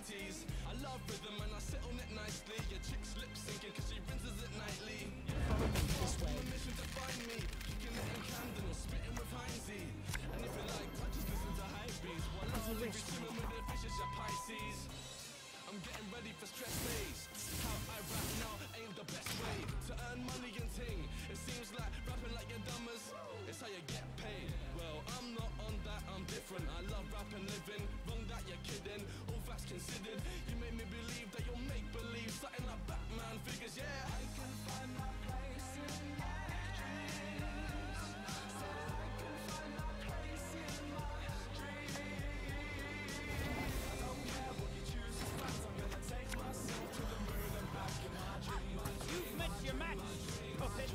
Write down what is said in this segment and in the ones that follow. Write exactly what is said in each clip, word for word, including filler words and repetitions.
nineties. I love rhythm and I sit on it nicely. Your chick's lip syncing cause she rinses it nightly. Follow me this way. On a mission to find me, kicking it in Camden or spitting with Heinzie. And if you like, I just listen to hype beats. While I'll be swimming with the fishes, your Pisces. I'm getting ready for stress days. How I rap now ain't the best way to earn money and ting. It seems like rapping like you're dumbers, it's how you get paid. Well, I'm not on that, I'm different. I love rap and living, wrong that you're kidding. All facts considered, you made me believe that you'll make believe. Something like Batman figures, yeah. I can find my place in my dreams. Said I can find my place in my dreams. I don't care what you choose. I'm gonna take myself to the moon and back in my dreams. You've met your match, puppet.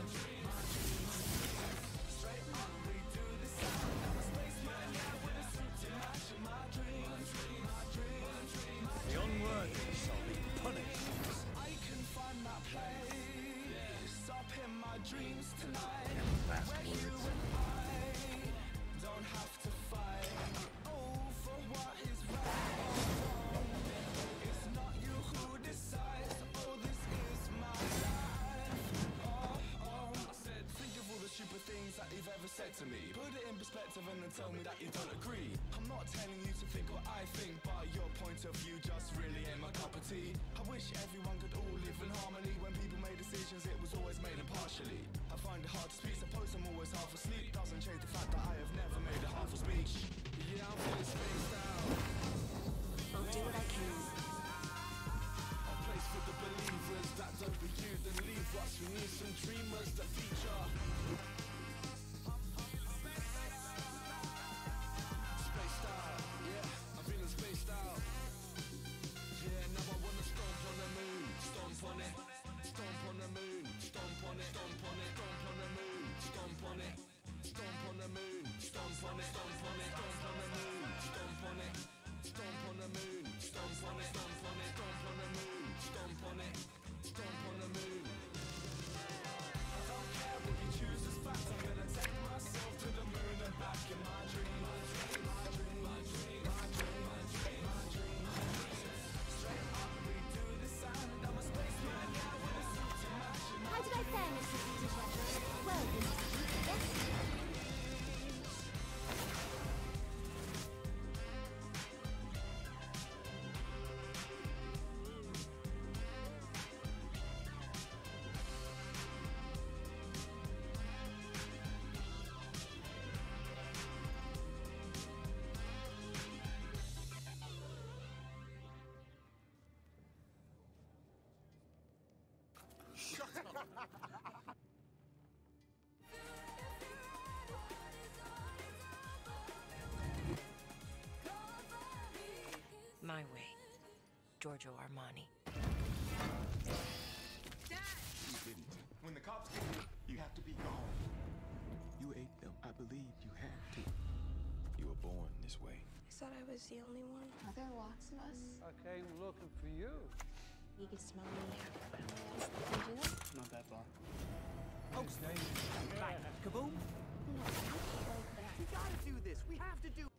Straight up, we do the sound. I'm a spaceman, yeah, with a suit to match in my dreams. My dreams. The unworthy shall be punished. I can find my place up in my dreams tonight. Where you and I don't have to fight. Oh, for what is right or wrong. It's not you who decides. Oh, this is my life. Oh, oh. I said, think of all the stupid things that you've ever said to me. Put it in perspective and then tell me that you don't agree. I'm not telling you to think what I think, but your point of view just really ain't my cup of tea. I wish everyone could all live in harmony. When people made decisions, it was always made impartially. I find it hard to speak, suppose I'm always half asleep. Doesn't change the fact that I have never made a half a speech. Yeah, I'm feeling spaced out. I'll do what I can. A place for the believers that don't be you, then leave us. We need some dreamers that feature. Spaced out, yeah, I'm feeling spaced out. Yeah, now I wanna stomp on the moon, stomp on it, stomp on the moon, stomp on it, stomp on it, stomp on the moon, stomp on it, stomp on the moon, stomp on it, stomp on it, stomp on the moon, stomp on it, stomp on the moon, stomp on it, stomp on it, stomp on the moon, stomp on it, stomp on the moon. I don't care what you choose as fact. I'm gonna take myself to the moon and back in my dream, my dream, my dream, my dream, my dream, my dream, my dream. Straight up, we do the sound. I'm a spaceman, yeah, with a suit to match. How did I fare, Mister City Treasure? Well, yes? My way. Giorgio Armani. Dad! You didn't. When the cops get you, you have to be gone. You ate them. I believed you had to. You were born this way. I thought I was the only one. Are there lots of us? I came looking for you. You can smell me. Did you know? Not that far. Oh, stay. Bang. Kaboom. We gotta do this. We have to do.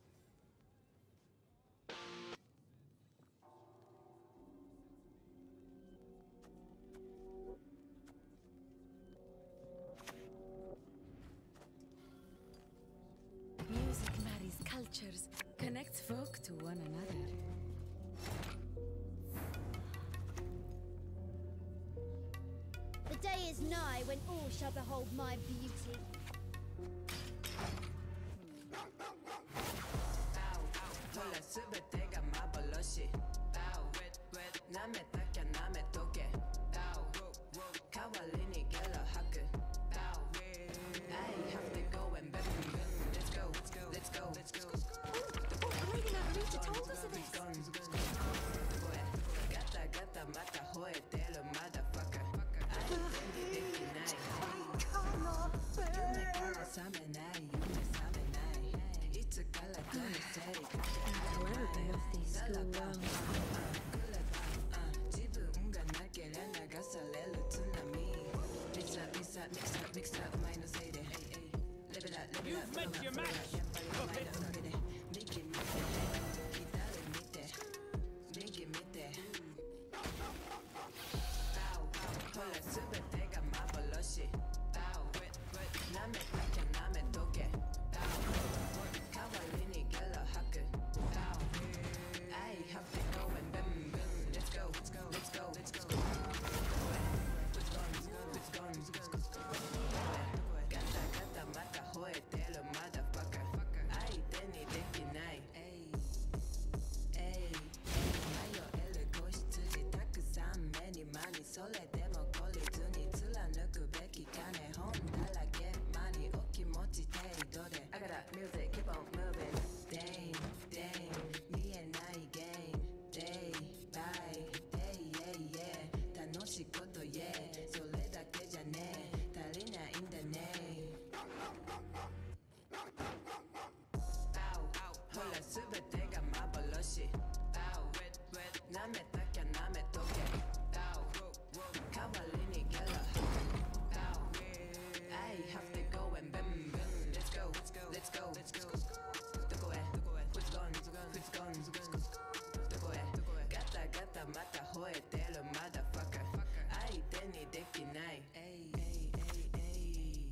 Music marries cultures, connects folk to one another. The day is nigh when all shall behold my beauty. You've met your match, puppet. にできない。えいえいえいえい。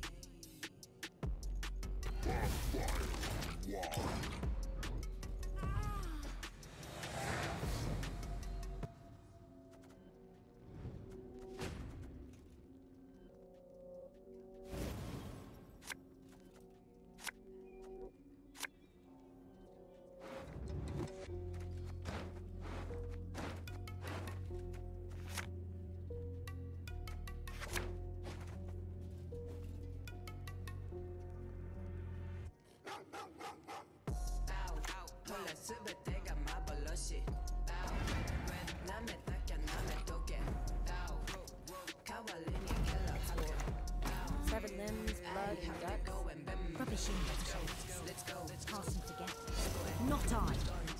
すべてが幻。なめたきゃなめとけ。代わりにゲロ吐く。 Severed limbs, blood, and guts. Rubbish in the shoulders. Pass and forget. Not I.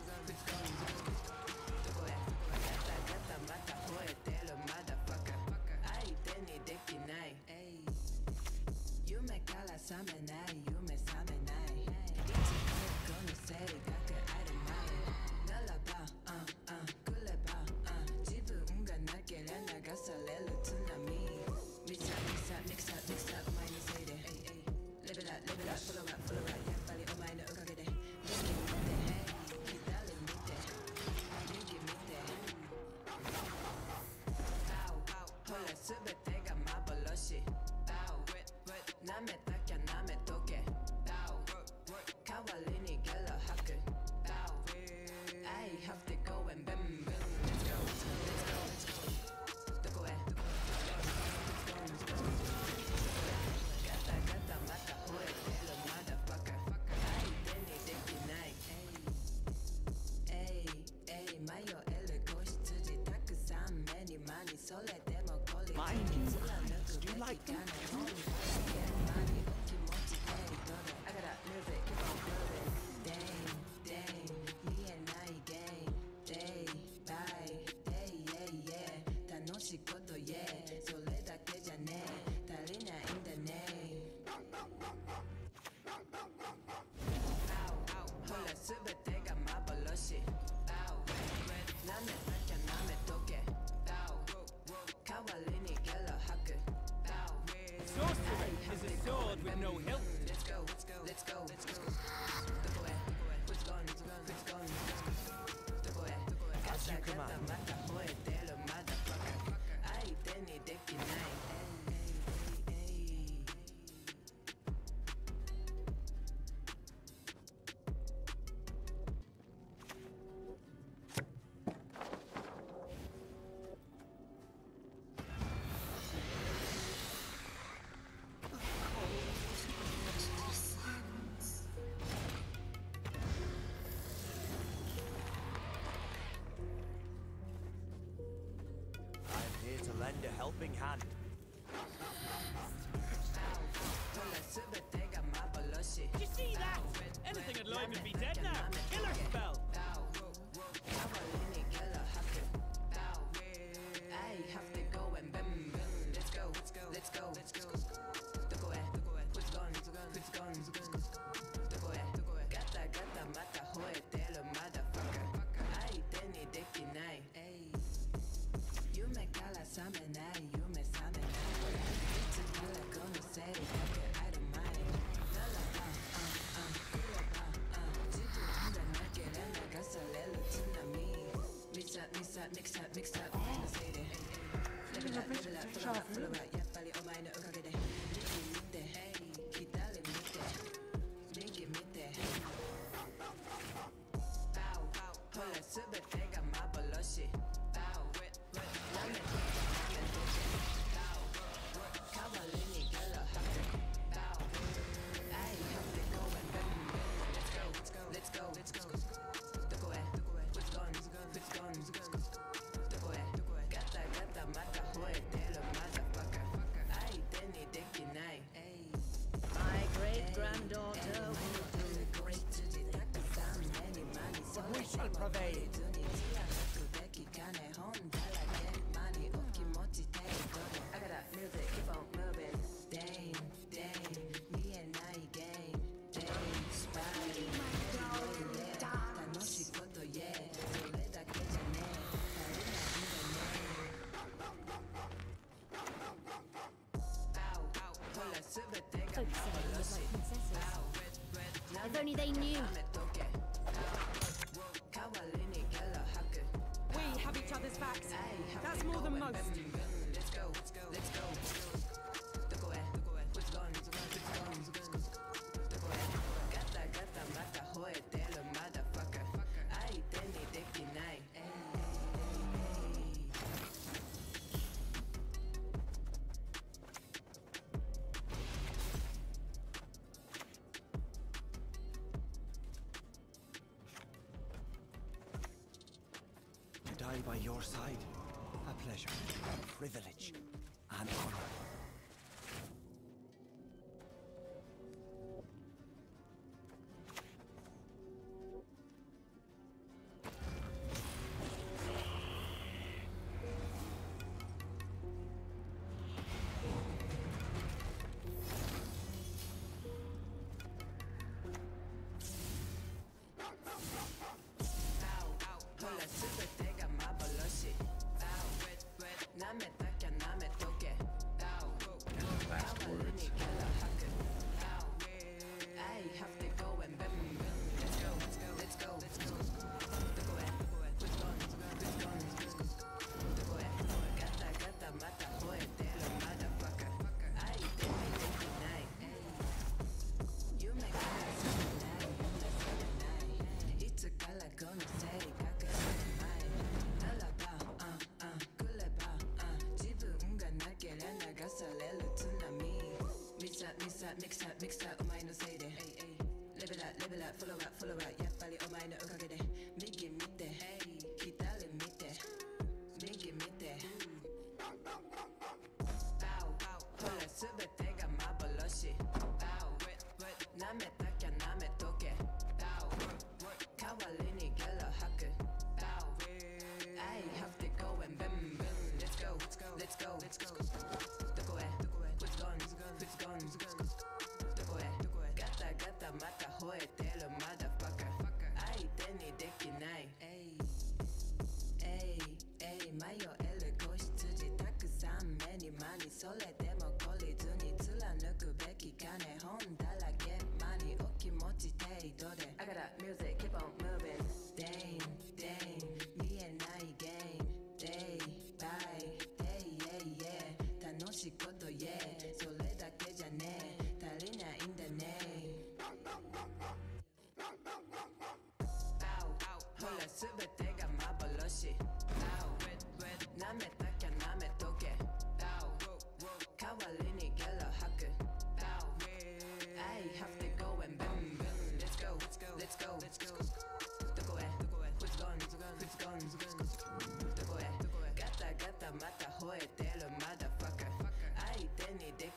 Do you like them? Sorcery is a sword with no hilt. Let's go, let's go, let's go, let's go. Look away, what's gone, what's gone, what's gone, look away. As you command. Ay, teni deki nai. To lend a helping hand. Did you see that? Anything would Loy would be dead now. Killer spell. I have to go and bim bim. Let's go, let's go, let's go, let's go. Look away, look away. Who's gone, who's gone, who's gone, who's gone. Look away, look away. Gata gata mata hoe telo motherfucker. Ay, teni deki nai. You me cala samenai, you me samenai. It's a killer gonna say that I don't mind. La la la, uh uh, kula ba, uh. Jitu unda na kerana gasa lelo tsunami. Mix up, mix up, mix up, mix up. I say that. Level up, level up, full up, full up. Yeah, pali o mai no okagede. Miki mite, kitale mite, miki mite. Bow, bow, hola subete ga maboloshi. Bow, wet, wet, lame. Let's go, let's go. Look away, look away. Who's gone, who's gone, who's gone, who's gone. Look away, look away. Gata gata mata hoe telo motherfucker. Ay, teni deki nai. My great granddaughter will do great to the We shall prevail. only they knew. We have each other's backs. That's more than most. Let's go, let's go, let's go. Look away, look away. What's gone, what's gone, what's gone, what's gone. Look away. Gata, gata, mata, joetelo, motherfucker. Ay, teni, deki, nai. To die by your side, a pleasure, a privilege, an honor. Last words. Mix up, mix up,お前のせいでレベルアップ、レベルアップ、フォロワー、フォロワーやっぱりお前のおかげで右見て、左見て右見てほらすべてが幻なめたきゃなめとけ代わりにゲロ吐く I have to go and boom boom Let's go, let's go, let's go, let's go どこへ、どこへ Who's gone, who's gone, who's gone どこへ、どこへガタガタまた吠えてる motherfucker 相手にできないえいえいえい迷える子羊たくさん目に間にそれでも懲りずに貫くべき金本だらけ間にお気持ち程度で I got a music keep on moving Dang, dang 見えないゲーム Day by day yeah yeah 楽しいこと言えそれだけじゃねえ足りないんだねほらすべてが幻なめたきゃなめとけ代わりにゲロ吐く I have to go and boom boom Let's go, let's go, let's go, let's go どこへ、どこへ Who's gone, who's gone, who's gone どこへ、どこへガタガタまた吠えてる motherfucker 相手にで